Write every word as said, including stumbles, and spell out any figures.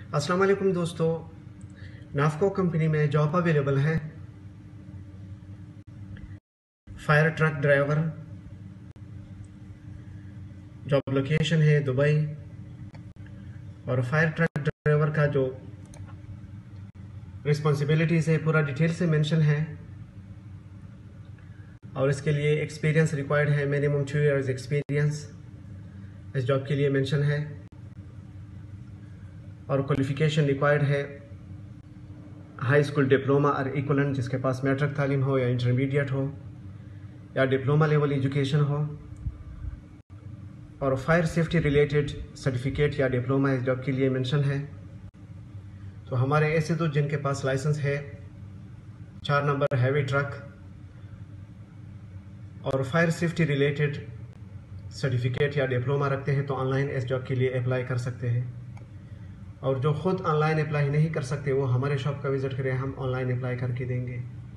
अस्सलाम वालेकुम दोस्तों, नाफको कंपनी में जॉब अवेलेबल है। Fire truck driver, job location है दुबई। और फायर ट्रक ड्राइवर का जो रिस्पॉन्सिबिलिटीज़ है पूरा डिटेल से मेंशन है। और इसके लिए एक्सपीरियंस रिक्वायर्ड है, मिनिमम टू इयर्स एक्सपीरियंस इस जॉब के लिए मेंशन है। और क्वालिफिकेशन रिक्वायर्ड है हाई स्कूल डिप्लोमा और इक्वलेंट, जिसके पास मैट्रिक तालीम हो या इंटरमीडिएट हो या डिप्लोमा लेवल एजुकेशन हो। और फायर सेफ्टी रिलेटेड सर्टिफिकेट या डिप्लोमा इस जॉब के लिए मेंशन है। तो हमारे ऐसे दोस्त जिनके पास लाइसेंस है चार नंबर हैवी ट्रक और फायर सेफ्टी रिलेटेड सर्टिफिकेट या डिप्लोमा रखते हैं तो ऑनलाइन इस जॉब के लिए अप्लाई कर सकते हैं। और जो खुद ऑनलाइन अप्लाई नहीं कर सकते वो हमारे शॉप का विज़िट करें, हम ऑनलाइन अप्लाई करके देंगे।